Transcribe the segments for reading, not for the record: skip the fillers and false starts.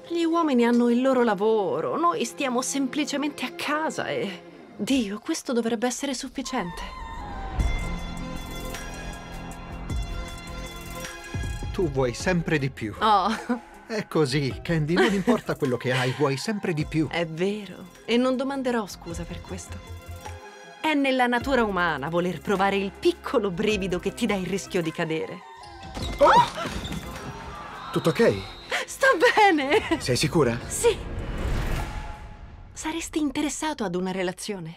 Gli uomini hanno il loro lavoro, noi stiamo semplicemente a casa e... Dio, questo dovrebbe essere sufficiente. Tu vuoi sempre di più. Oh, È così, Candy, non importa quello che hai, vuoi sempre di più. è vero. E non domanderò scusa per questo. È nella natura umana voler provare il piccolo brivido che ti dà il rischio di cadere. Tutto ok? Sto bene! Sei sicura? Sì. Saresti interessato ad una relazione?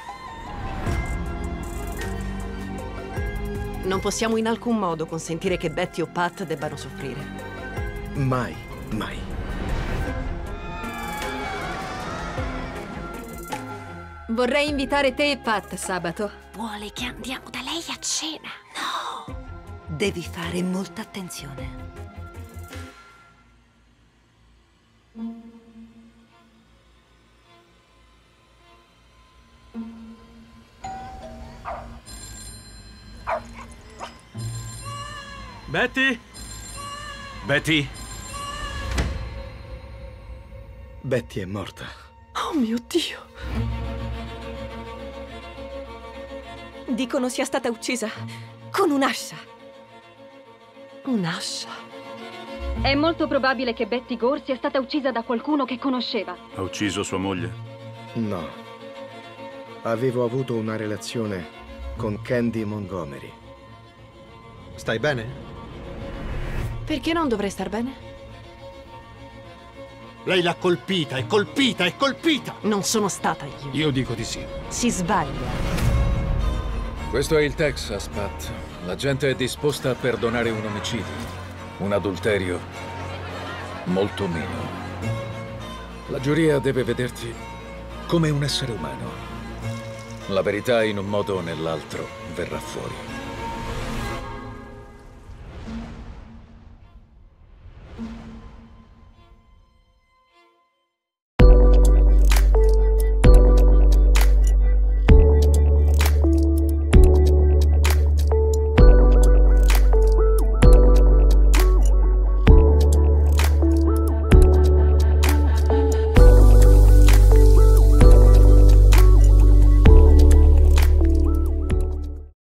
Non possiamo in alcun modo consentire che Betty o Pat debbano soffrire. Mai, mai. Vorrei invitare te e Pat sabato. Vuole che andiamo da lei a cena? No! Devi fare molta attenzione. Betty? Betty? Betty è morta. Oh mio Dio! Dicono sia stata uccisa con un'ascia. Un'ascia? È molto probabile che Betty Gore sia stata uccisa da qualcuno che conosceva. Ha ucciso sua moglie? No. Avevo avuto una relazione con Candy Montgomery. Stai bene? Perché non dovrei star bene? Lei l'ha colpita, è colpita, è colpita! Non sono stata io. Io dico di sì. Si sbaglia. Questo è il Texas, Pat. La gente è disposta a perdonare un omicidio. Un adulterio, molto meno. La giuria deve vederti come un essere umano. La verità in un modo o nell'altro verrà fuori.